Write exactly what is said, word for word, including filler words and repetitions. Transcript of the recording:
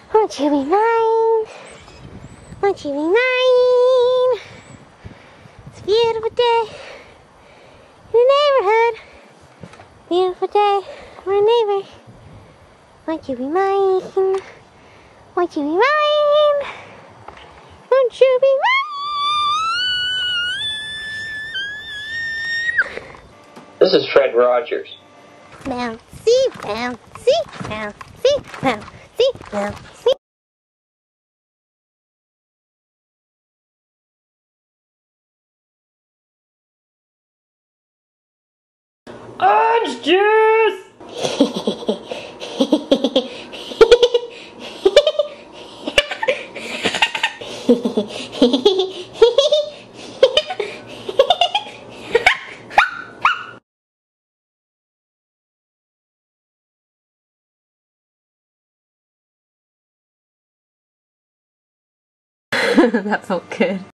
Won't you be mine? Won't you be mine? It's a beautiful day in the neighborhood. Beautiful day for a neighbor. Won't you be mine? Won't you be mine? Won't you be mine? This is Fred Rogers. Bouncy, bouncy, bouncy, bouncy, bouncy. Orange juice! That felt good.